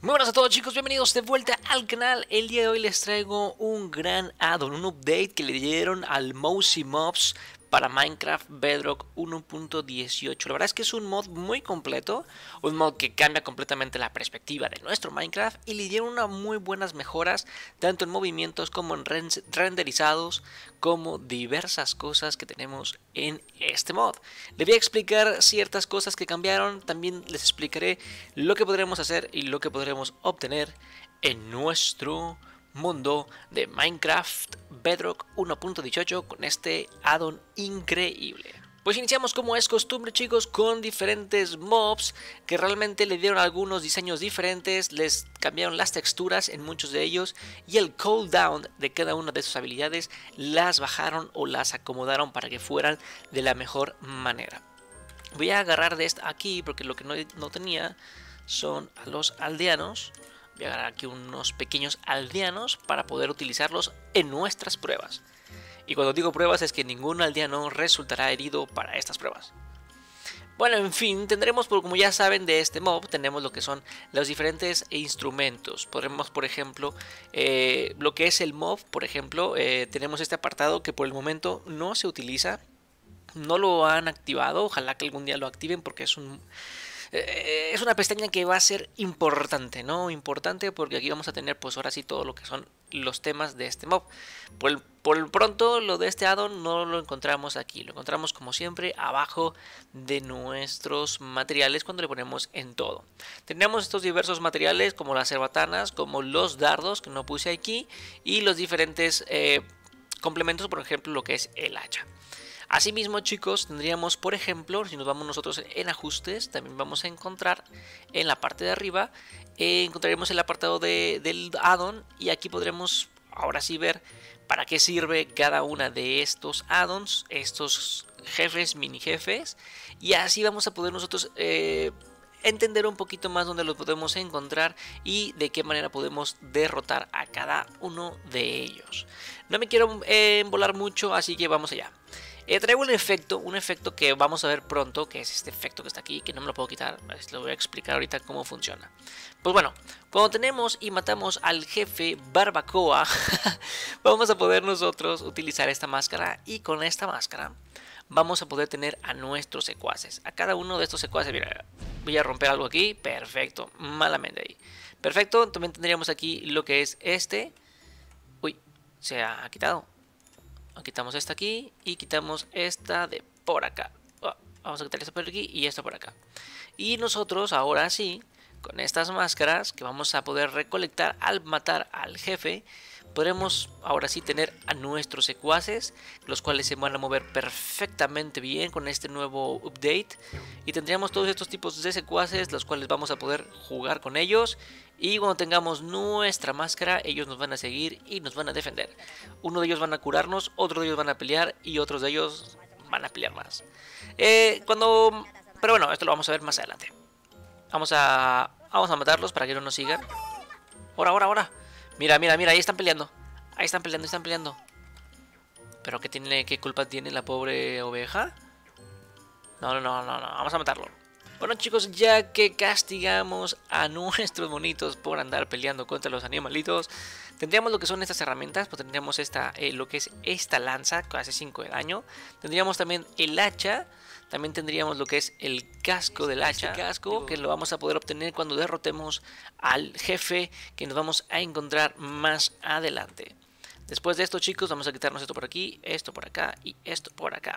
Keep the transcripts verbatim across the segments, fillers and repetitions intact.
Muy buenas a todos, chicos, bienvenidos de vuelta al canal. El día de hoy les traigo un gran add-on, un update que le dieron al Mozy Mobs para Minecraft Bedrock uno punto dieciocho. La verdad es que es un mod muy completo, un mod que cambia completamente la perspectiva de nuestro Minecraft y le dieron unas muy buenas mejoras tanto en movimientos como en renderizados, como diversas cosas que tenemos en este mod. Les voy a explicar ciertas cosas que cambiaron, también les explicaré lo que podremos hacer y lo que podremos obtener en nuestro mundo de Minecraft Bedrock uno punto dieciocho con este add-on increíble. Pues iniciamos como es costumbre, chicos, con diferentes mobs que realmente le dieron algunos diseños diferentes, les cambiaron las texturas en muchos de ellos y el cooldown de cada una de sus habilidades las bajaron o las acomodaron para que fueran de la mejor manera. Voy a agarrar de esta aquí porque lo que no, no tenía son a los aldeanos. Voy a agarrar aquí unos pequeños aldeanos para poder utilizarlos en nuestras pruebas. Y cuando digo pruebas es que ningún aldeano resultará herido para estas pruebas. Bueno, en fin, tendremos, como ya saben de este mob, tenemos lo que son los diferentes instrumentos. Podremos, por ejemplo, eh, lo que es el mob, por ejemplo, eh, tenemos este apartado que por el momento no se utiliza. No lo han activado, ojalá que algún día lo activen porque es un... Es una pestaña que va a ser importante, ¿no? Importante porque aquí vamos a tener pues ahora sí todo lo que son los temas de este mob. Por el, por el pronto lo de este addon no lo encontramos aquí, lo encontramos como siempre abajo de nuestros materiales cuando le ponemos en todo. Tenemos estos diversos materiales como las cerbatanas, como los dardos que no puse aquí y los diferentes eh, complementos, por ejemplo lo que es el hacha. Asimismo, chicos, tendríamos, por ejemplo, si nos vamos nosotros en ajustes, también vamos a encontrar en la parte de arriba, eh, encontraremos el apartado de, del addon y aquí podremos ahora sí ver para qué sirve cada una de estos addons, estos jefes, mini jefes, y así vamos a poder nosotros eh, entender un poquito más dónde los podemos encontrar y de qué manera podemos derrotar a cada uno de ellos. No me quiero eh, embolar mucho, así que vamos allá. Eh, traigo un efecto, un efecto que vamos a ver pronto, que es este efecto que está aquí, que no me lo puedo quitar, les lo voy a explicar ahorita cómo funciona. Pues bueno, cuando tenemos y matamos al jefe Barbacoa, vamos a poder nosotros utilizar esta máscara y con esta máscara vamos a poder tener a nuestros secuaces. A cada uno de estos secuaces, mira, voy a romper algo aquí, perfecto, malamente ahí. Perfecto, también tendríamos aquí lo que es este, uy, se ha quitado. Quitamos esta aquí y quitamos esta de por acá. Oh, vamos a quitar esta por aquí y esta por acá. Y nosotros ahora sí, con estas máscaras que vamos a poder recolectar al matar al jefe, podremos ahora sí tener a nuestros secuaces, los cuales se van a mover perfectamente bien con este nuevo update. Y tendríamos todos estos tipos de secuaces, los cuales vamos a poder jugar con ellos. Y cuando tengamos nuestra máscara, ellos nos van a seguir y nos van a defender. Uno de ellos van a curarnos, otro de ellos van a pelear y otros de ellos van a pelear más. Eh, cuando... Pero bueno, esto lo vamos a ver más adelante. Vamos a... Vamos a matarlos para que no nos sigan. Ahora, ahora, ahora. Mira, mira, mira, ahí están peleando. Ahí están peleando, están peleando. ¿Pero qué tiene, qué culpa tiene la pobre oveja? No, no, no, no, no, vamos a matarlo. Bueno, chicos, ya que castigamos a nuestros monitos por andar peleando contra los animalitos, tendríamos lo que son estas herramientas, pues tendríamos esta, eh, lo que es esta lanza que hace cinco de daño. Tendríamos también el hacha, también tendríamos lo que es el casco del hacha, este casco que lo vamos a poder obtener cuando derrotemos al jefe que nos vamos a encontrar más adelante. Después de esto, chicos, vamos a quitarnos esto por aquí, esto por acá y esto por acá.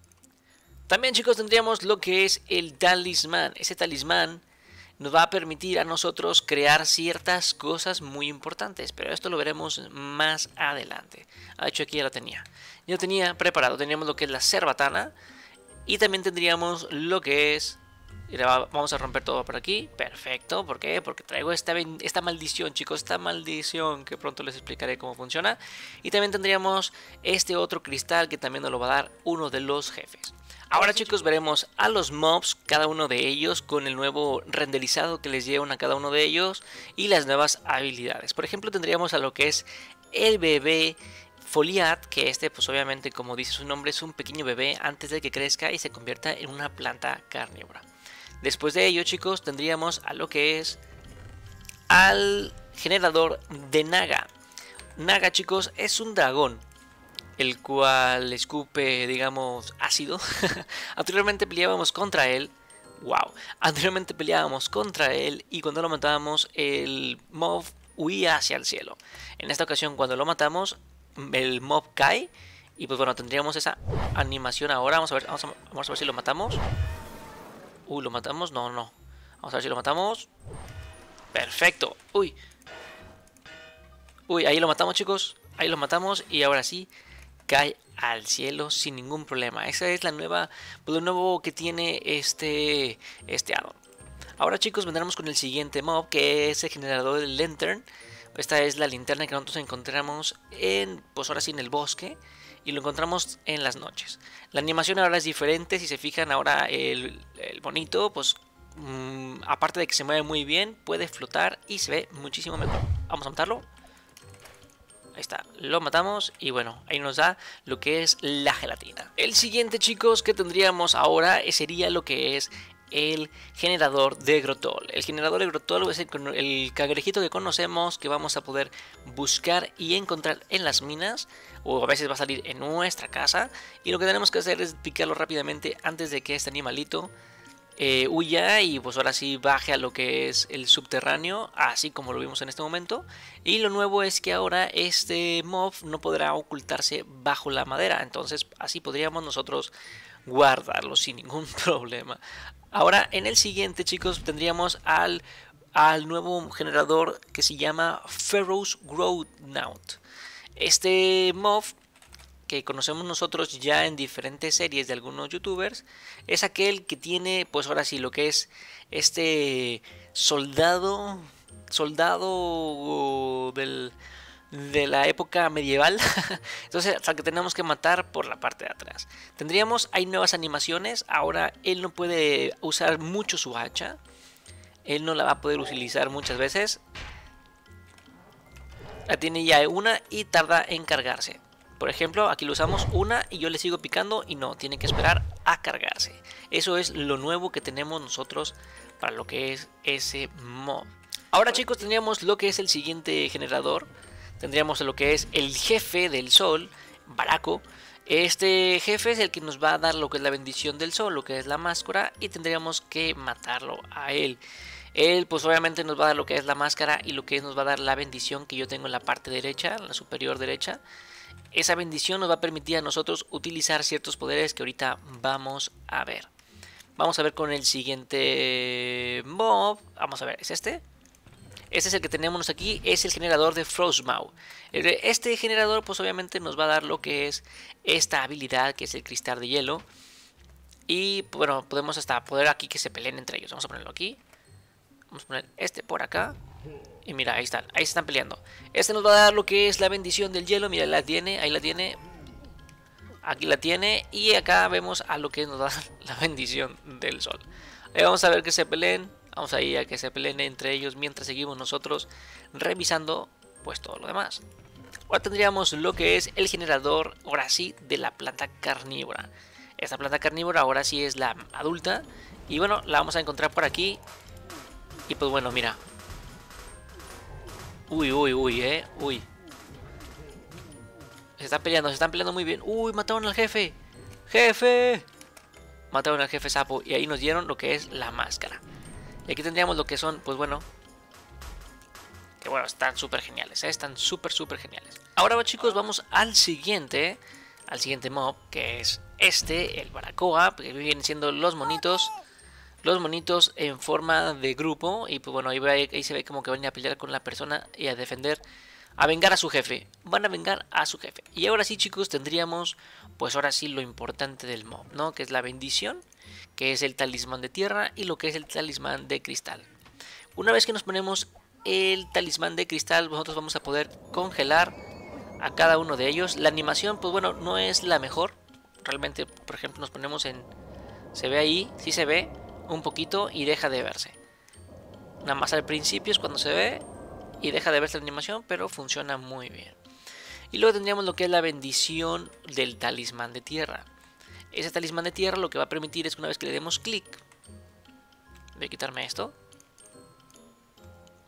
También, chicos, tendríamos lo que es el talismán. Ese talismán nos va a permitir a nosotros crear ciertas cosas muy importantes, pero esto lo veremos más adelante. De hecho, aquí ya lo tenía. Ya lo tenía preparado. Teníamos lo que es la cerbatana y también tendríamos lo que es... Vamos a romper todo por aquí. Perfecto. ¿Por qué? Porque traigo esta, esta maldición, chicos. Esta maldición que pronto les explicaré cómo funciona. Y también tendríamos este otro cristal que también nos lo va a dar uno de los jefes. Ahora, chicos, veremos a los mobs, cada uno de ellos con el nuevo renderizado que les llevan a cada uno de ellos y las nuevas habilidades. Por ejemplo, tendríamos a lo que es el bebé Foliat, que este pues obviamente, como dice su nombre, es un pequeño bebé antes de que crezca y se convierta en una planta carnívora. Después de ello, chicos, tendríamos a lo que es al generador de Naga. Naga, chicos, es un dragón, el cual escupe, digamos, ácido. Anteriormente peleábamos contra él. Wow. Anteriormente peleábamos contra él y cuando lo matábamos, el mob huía hacia el cielo. En esta ocasión, cuando lo matamos, el mob cae. Y pues bueno, tendríamos esa animación ahora. Vamos a ver, vamos a, vamos a ver si lo matamos. Uy, ¿lo matamos? No, no. Vamos a ver si lo matamos. Perfecto. Uy. Uy, ahí lo matamos, chicos. Ahí lo matamos y ahora sí cae al cielo sin ningún problema. Esa es la nueva, pues lo nuevo que tiene este, este addon. Ahora, chicos, vendremos con el siguiente mob, que es el generador de lantern. Esta es la linterna que nosotros encontramos en, pues ahora sí, en el bosque. Y lo encontramos en las noches. La animación ahora es diferente. Si se fijan, ahora el, el bonito, pues mmm, aparte de que se mueve muy bien, puede flotar y se ve muchísimo mejor. Vamos a matarlo. Ahí está, lo matamos y bueno, ahí nos da lo que es la gelatina. El siguiente, chicos, que tendríamos ahora sería lo que es el generador de Grotol. El generador de Grotol es el, el cangrejito que conocemos, que vamos a poder buscar y encontrar en las minas, o a veces va a salir en nuestra casa, y lo que tenemos que hacer es picarlo rápidamente antes de que este animalito eh, huya y pues ahora sí baje a lo que es el subterráneo, así como lo vimos en este momento. Y lo nuevo es que ahora este mob no podrá ocultarse bajo la madera, entonces así podríamos nosotros guardarlo sin ningún problema. Ahora en el siguiente, chicos, tendríamos al, al nuevo generador que se llama Pharaoh's Growthnaut. Este mob que conocemos nosotros ya en diferentes series de algunos youtubers es aquel que tiene, pues ahora sí, lo que es este soldado, soldado del... de la época medieval. Entonces, al que tenemos que matar por la parte de atrás. Tendríamos, hay nuevas animaciones. Ahora él no puede usar mucho su hacha. Él no la va a poder utilizar muchas veces. La tiene ya una y tarda en cargarse. Por ejemplo, aquí lo usamos una y yo le sigo picando y no, tiene que esperar a cargarse. Eso es lo nuevo que tenemos nosotros para lo que es ese mob. Ahora, chicos, tendríamos lo que es el siguiente generador. Tendríamos lo que es el jefe del sol, Barako. Este jefe es el que nos va a dar lo que es la bendición del sol, lo que es la máscara, y tendríamos que matarlo a él. Él pues obviamente nos va a dar lo que es la máscara y lo que nos va a dar la bendición que yo tengo en la parte derecha, en la superior derecha. Esa bendición nos va a permitir a nosotros utilizar ciertos poderes que ahorita vamos a ver. Vamos a ver con el siguiente mob. Vamos a ver, ¿es este? Este es el que tenemos aquí, es el generador de Frostmaw. Este generador pues obviamente nos va a dar lo que es esta habilidad, que es el cristal de hielo. Y bueno, podemos hasta poder aquí que se peleen entre ellos. Vamos a ponerlo aquí. Vamos a poner este por acá. Y mira, ahí están, ahí se están peleando. Este nos va a dar lo que es la bendición del hielo. Mira, la tiene, ahí la tiene. Aquí la tiene. Y acá vemos a lo que nos da la bendición del sol. Ahí vamos a ver que se peleen. Vamos a ir a que se peleen entre ellos mientras seguimos nosotros revisando pues todo lo demás. Ahora tendríamos lo que es el generador, ahora sí, de la planta carnívora. Esta planta carnívora ahora sí es la adulta. Y bueno, la vamos a encontrar por aquí. Y pues bueno, mira. Uy, uy, uy, eh. Uy. Se están peleando, se están peleando muy bien. Uy, mataron al jefe. ¡Jefe! Mataron al jefe sapo. Y ahí nos dieron lo que es la máscara. Y aquí tendríamos lo que son, pues bueno. Que bueno, están súper geniales, ¿eh? Están súper, súper geniales. Ahora, chicos, vamos al siguiente. Al siguiente mob, que es este, el Barakoa. Que vienen siendo los monitos. Los monitos en forma de grupo. Y pues bueno, ahí, ahí se ve como que van a pelear con la persona y a defender, a vengar a su jefe. Van a vengar a su jefe. Y ahora sí, chicos, tendríamos, pues ahora sí lo importante del mob, ¿no? Que es la bendición, que es el talismán de tierra y lo que es el talismán de cristal. Una vez que nos ponemos el talismán de cristal, nosotros vamos a poder congelar a cada uno de ellos. La animación, pues bueno, no es la mejor. Realmente, por ejemplo, nos ponemos en... Se ve ahí, sí se ve un poquito y deja de verse. Nada más al principio es cuando se ve y deja de verse la animación, pero funciona muy bien. Y luego tendríamos lo que es la bendición del talismán de tierra. Ese talismán de tierra lo que va a permitir es que una vez que le demos clic, voy a quitarme esto.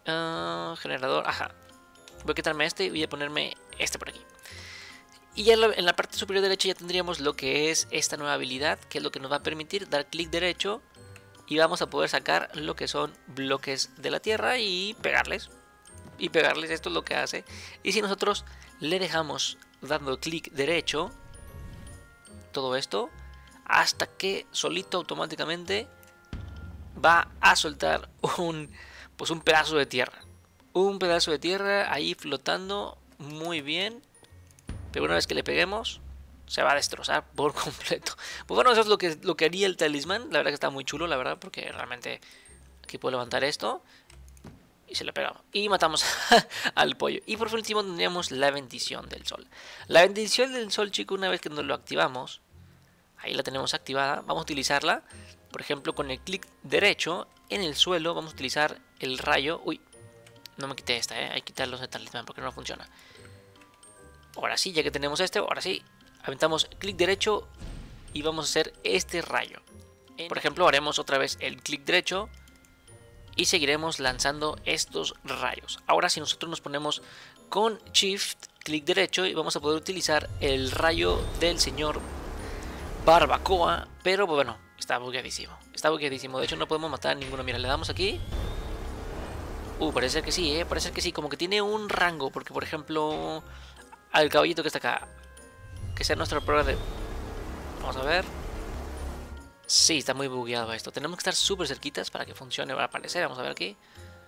Uh, generador, ajá. Voy a quitarme este y voy a ponerme este por aquí. Y ya en la parte superior derecha ya tendríamos lo que es esta nueva habilidad, que es lo que nos va a permitir dar clic derecho y vamos a poder sacar lo que son bloques de la tierra y pegarles. Y pegarles, esto es lo que hace. Y si nosotros le dejamos dando clic derecho, todo esto, hasta que solito automáticamente va a soltar un, pues un pedazo de tierra. Un pedazo de tierra ahí flotando muy bien. Pero una vez que le peguemos, se va a destrozar por completo. Pues bueno, eso es lo que, lo que haría el talismán. La verdad que está muy chulo, la verdad, porque realmente aquí puedo levantar esto y se le pegamos. Y matamos al pollo. Y por último tendríamos la bendición del sol. La bendición del sol, chicos, una vez que nos lo activamos, ahí la tenemos activada, vamos a utilizarla. Por ejemplo, con el clic derecho en el suelo vamos a utilizar el rayo. Uy, no me quité esta, ¿eh? Hay que quitarlos de talismán porque no funciona. Ahora sí, ya que tenemos este, ahora sí, aventamos clic derecho y vamos a hacer este rayo. Por ejemplo, haremos otra vez el clic derecho y seguiremos lanzando estos rayos. Ahora si nosotros nos ponemos con Shift, clic derecho, y vamos a poder utilizar el rayo del señor Barbacoa, pero bueno, está bugueadísimo. Está bugueadísimo, de hecho no podemos matar a ninguno. Mira, le damos aquí. Uh, parece que sí, eh, parece que sí, como que tiene un rango, porque por ejemplo... al caballito que está acá, que sea nuestra prueba de... Vamos a ver. Sí, está muy bugueado esto. Tenemos que estar súper cerquitas para que funcione, va a aparecer. Vamos a ver aquí.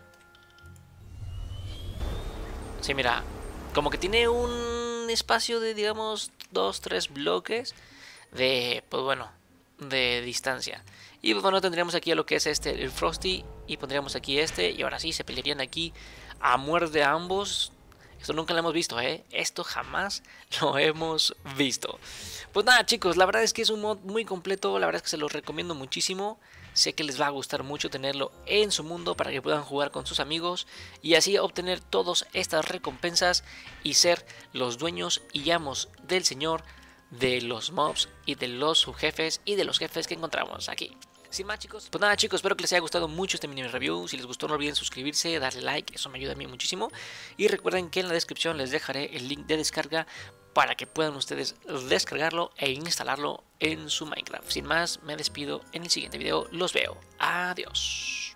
Sí, mira, como que tiene un espacio de, digamos, dos, tres bloques de, pues bueno, de distancia. Y pues bueno, tendríamos aquí a lo que es este, el Frosty, y pondríamos aquí este, y ahora sí, se pelearían aquí a muerte ambos. Esto nunca lo hemos visto, ¿eh? Esto jamás lo hemos visto. Pues nada, chicos, la verdad es que es un mod muy completo. La verdad es que se los recomiendo muchísimo. Sé que les va a gustar mucho tenerlo en su mundo para que puedan jugar con sus amigos y así obtener todas estas recompensas y ser los dueños y amos del señor de los mobs y de los subjefes y de los jefes que encontramos aquí. Sin más, chicos, pues nada, chicos, espero que les haya gustado mucho este mini review. Si les gustó, no olviden suscribirse, darle like, eso me ayuda a mí muchísimo. Y recuerden que en la descripción les dejaré el link de descarga para que puedan ustedes descargarlo e instalarlo en su Minecraft. Sin más, me despido en el siguiente video. Los veo. Adiós.